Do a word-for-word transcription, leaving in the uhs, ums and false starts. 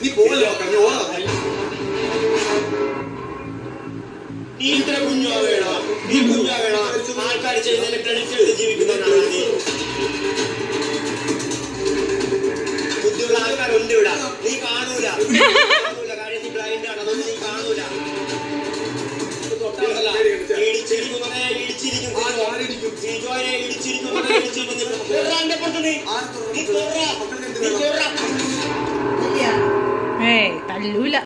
നീ പോകല്ലോ നീ ഇത്ര കുഞ്ഞാ വേണ നീ കുഞ്ഞാ വേണ ആൾക്കാർ ചെയ്യുന്നതിന് ക്രെഡിറ്റ് എടുത്ത് ജീവിക്കുന്നവനാണ് നീ. ബുദ്ധിയുള്ള ആൾക്കാരുണ്ട് ഇവിടെ, നീ കാണൂല കാണൂല കാര്യം നീ ബ്ലൈൻഡ് ആണ്, അതൊന്നും നീ കാണൂല. തൊട്ടല്ല ഇടിച്ചിരിക്കുന്നവനെ ഇടിച്ചിരിക്കും, സിജോയെ ഇടിച്ചിരിക്കുന്നവനെ ഇടിച്ചിരിക്കും. എന്റെ പുറത്ത് നീ നീ തല്ലൂല.